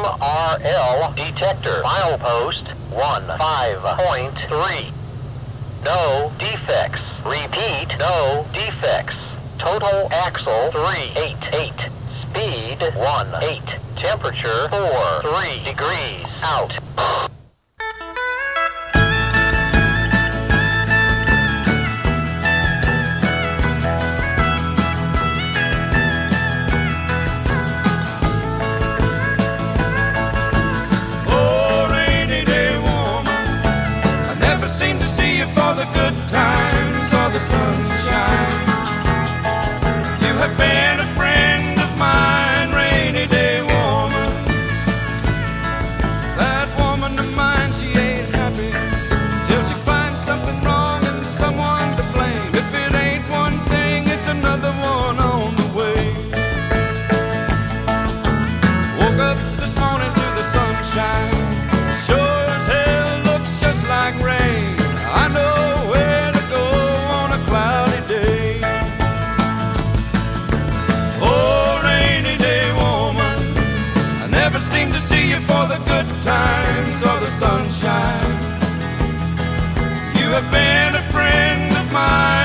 MRL detector. Milepost 15.3. No defects. Repeat, no defects. Total axle 388. Speed 18. Temperature 43 degrees out. The good times or the sunshine. You have been a friend of mine, rainy day woman. That woman of mine, she ain't happy till she finds something wrong and someone to blame. If it ain't one thing, it's another one on the way. Woke up this morning to the sunshine. Sure as hell looks just like rain. I know seem to see you for the good times or the sunshine. You have been a friend of mine.